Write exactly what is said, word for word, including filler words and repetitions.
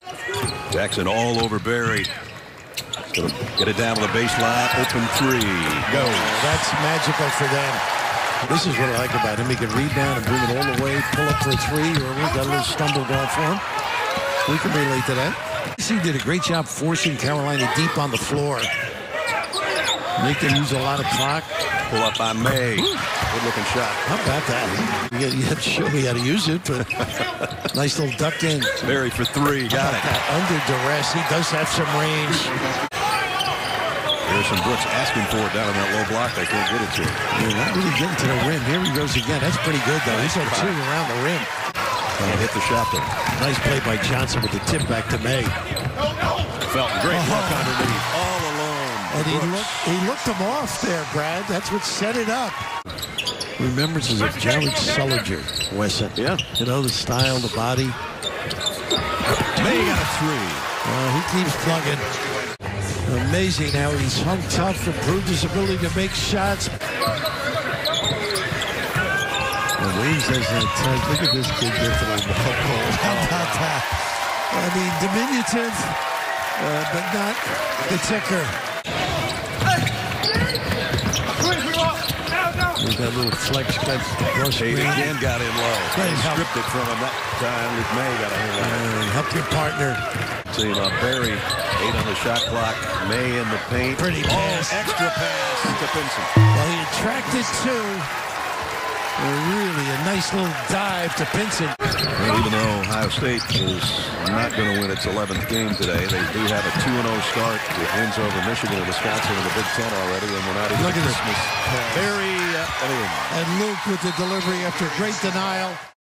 Jackson all over Barry. Gonna get it down to the baseline. Open three. Go. Oh, that's magical for them. This is what I like about him. He can rebound and bring it all the way, pull up for a three, or we got a little stumble going for him. We can relate to that. He did a great job forcing Carolina deep on the floor. Make them use a lot of clock. Pull up by May. Good looking shot. How about that? You, you have to show me how to use it, but nice little duck in. Barry for three. Got it. That under duress. He does have some range. Harrison Brooks asking for it down on that low block. They can't get it to him. You're not really getting to the rim. Here he goes again. That's pretty good, though. He's had two around the rim. Can't hit the shot, though. Nice play by Johnson with the tip back to May. Felton, great oh. work underneath. All alone. And he looked, he looked him off there, Brad. That's what set it up. Remembrances of Jared Sullinger, Wesson. Yeah. You know, the style, the body. May got a three. Uh, he keeps plugging. Amazing how he's hung tough, improved his ability to make shots. And Williams has that touch. Look at this kid get to the ball. How about that? I mean, diminutive, uh, but not the ticker. There's that little flex cut. Tate again got in low. They stripped it from him that time. With May got a hold on it. Help your partner. See about Barry. Eight on the shot clock. May in the paint. Pretty pass. Oh, extra pass to Pinson. Well, he attracted two. Really a nice little dive to Pinson. Well, even though Ohio State is not going to win its eleventh game today, they do have a two and oh start with wins over Michigan and Wisconsin in the Big Ten already, and we're not even Look at this. Very uh, and Luke with the delivery after great denial.